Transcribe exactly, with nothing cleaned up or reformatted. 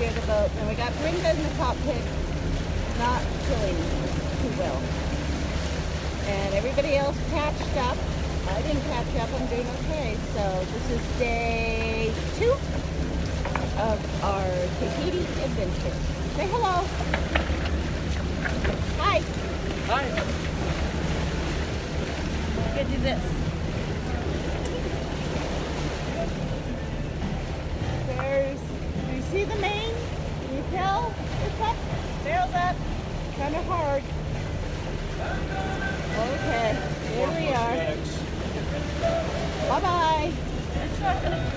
steer the boat. And we got Brenda in the cockpit, not feeling too well. And everybody else catched up. I didn't catch up, I'm doing okay. So this is day two of our Tahiti adventure. Say hello. Hi. Hi. I'm gonna do this. There's, do you see the main? Can you tell it's up? Sail's up. Kind of hard. Okay, here we are. Bye-bye.